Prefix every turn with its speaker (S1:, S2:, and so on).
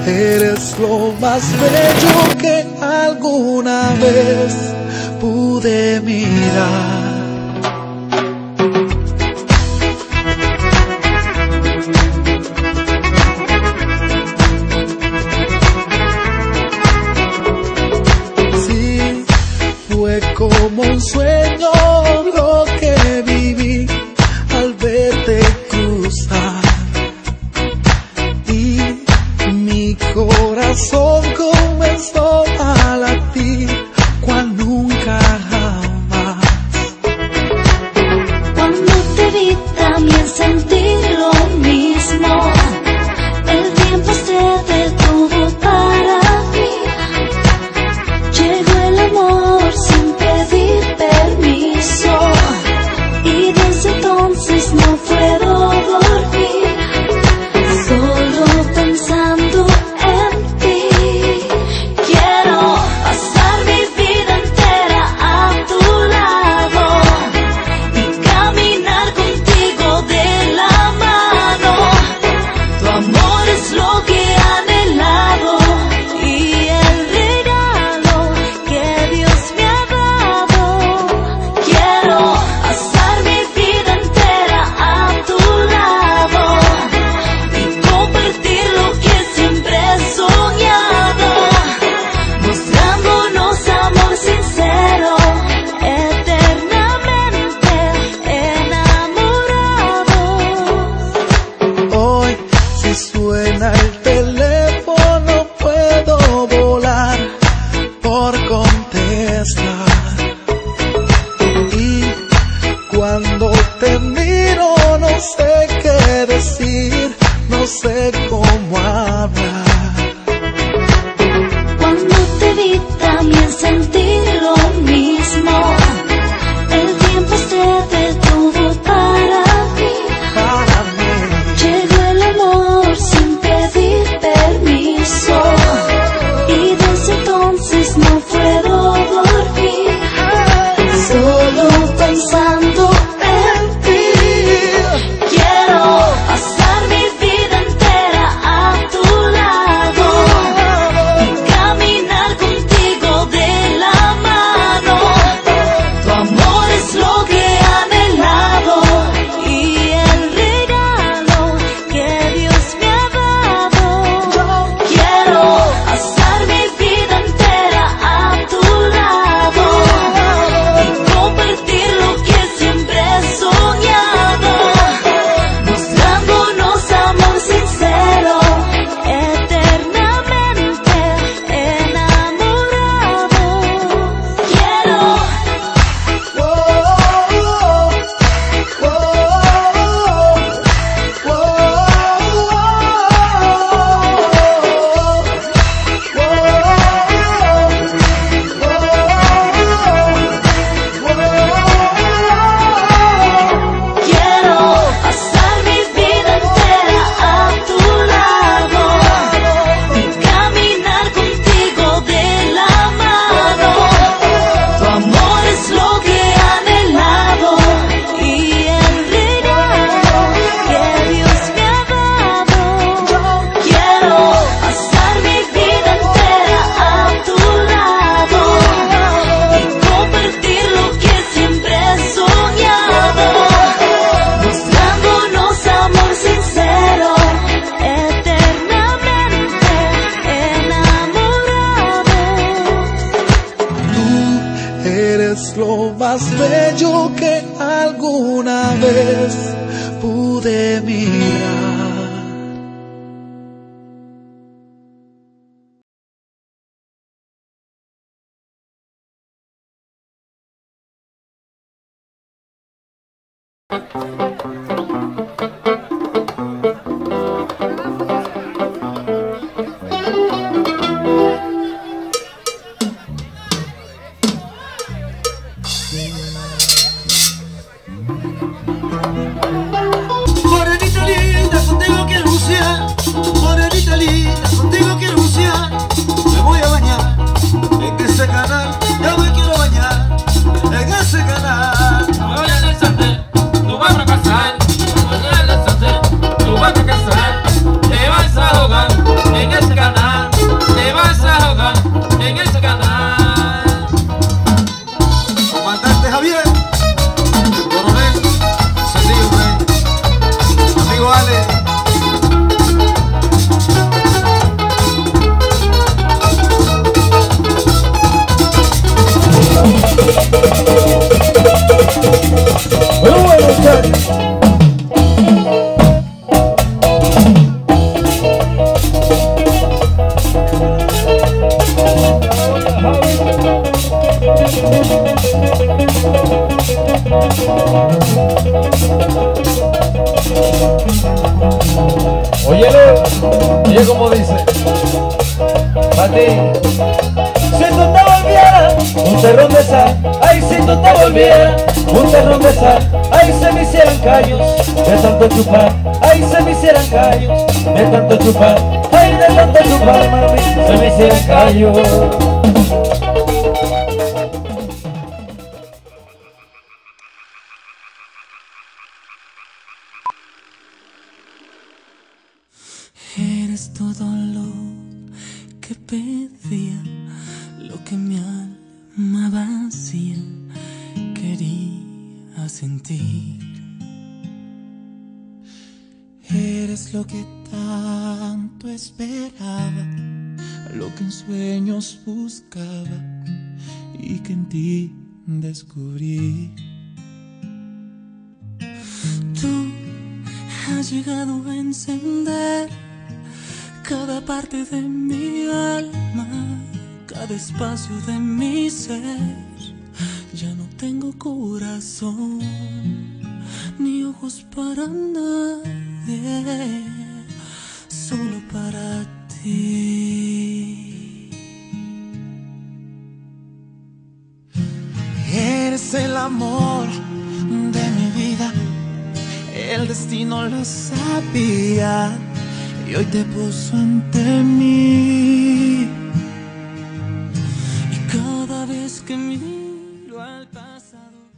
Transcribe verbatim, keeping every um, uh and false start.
S1: eres lo más bello que alguna vez pude mirar. Sí, fue como un sueño lo que viví al verte cruzar, y mi corazón comenzó a latir cual nunca jamás.
S2: Cuando te vi también sentí lo mismo, el tiempo se detuvo para mí, llegó el amor sin pedir permiso, y desde entonces no puedo dormir, solo pensando en ti. Quiero pasar mi vida entera a tu lado y caminar contigo de la mano. Tu amor es lo que he anhelado y el regalo que Dios me ha dado. Quiero pasar mi vida entera a tu lado y compartir lo que siempre he soñado, mostrándonos amor sincero, eternamente enamorados.
S1: Hoy si suena el teléfono puedo volar por contestar, y cuando te miro no sé qué decir, no sé cómo hablar.
S2: Cuando te vi también sentí lo mismo, el tiempo se detuvo para mí,
S1: Para mí,
S2: llegó el amor sin pedir permiso, y desde entonces no puedo dormir, solo pensando en ti. Quiero pasar mi vida entera a tu lado y caminar contigo de la mano. Tu amor es lo que he anhelado y el regalo que Dios me ha dado. Quiero pasar mi vida entera a tu lado y compartir lo que siempre he soñado, mostrándonos amor sincero, eternamente enamorados. Quiero
S1: oh, oh, oh, oh,
S2: Quiero pasar mi vida entera a tu lado y caminar contigo de la mano. Tu amor es lo que he anhelado y el regalo que Dios me ha dado. Quiero pasar mi vida entera a tu lado y compartir lo que siempre he soñado, mostrándonos amor sincero, eternamente enamorados.
S1: tú eres lo más bello que alguna vez pude mirar.
S3: Morenita linda, contigo quiero bucear. Morenita linda, contigo quiero bucear. Me voy a bañar en ese canal, ya me quiero bañar en ese canal.
S4: Me voy a casarte, tú vas a fracasar. Y es como dice, para ti. Si tú te volvieras un terrón de sal, ay, si tú te volvieras un terrón de sal, ay, se me hicieran callos de tanto chupar, ay, se me hicieran callos de tanto chupar, ay, de tanto chupar, mami, se me hicieran callos.
S5: Eres todo lo que pedía, lo que mi alma vacía quería sentir.
S1: Eres lo que tanto esperaba, lo que en sueños buscaba y que en ti descubrí.
S5: Tú has llegado a encender cada parte de mi alma, cada espacio de mi ser. Ya no tengo corazón ni ojos para nadie, solo para ti.
S1: Eres el amor de mi vida, el destino lo sabía y hoy te puso ante mí.
S5: Y cada vez que miro al pasado